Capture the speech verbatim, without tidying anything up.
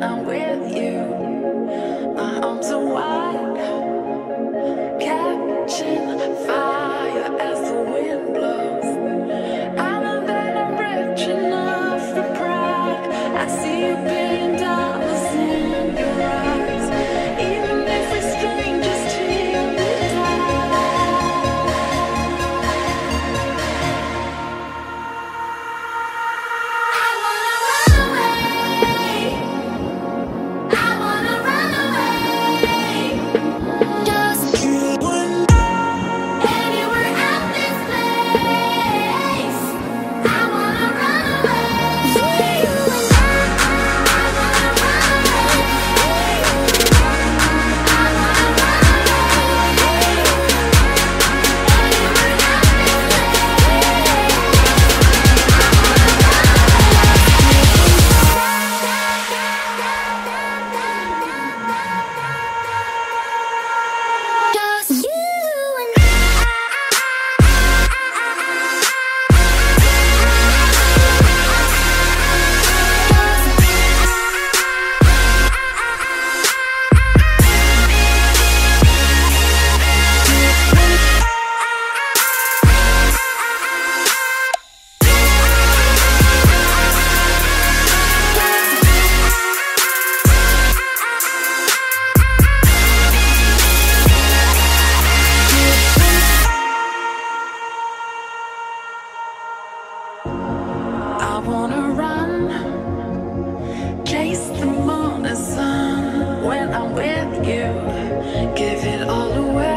when I'm with you. My arms are wide, catching fire as the wind blows. I know that I'm rich enough for pride. I see a billion dollars in your eyes, even if we're strangers till the I wanna run, chase the morning sun when I'm with you, give it all away.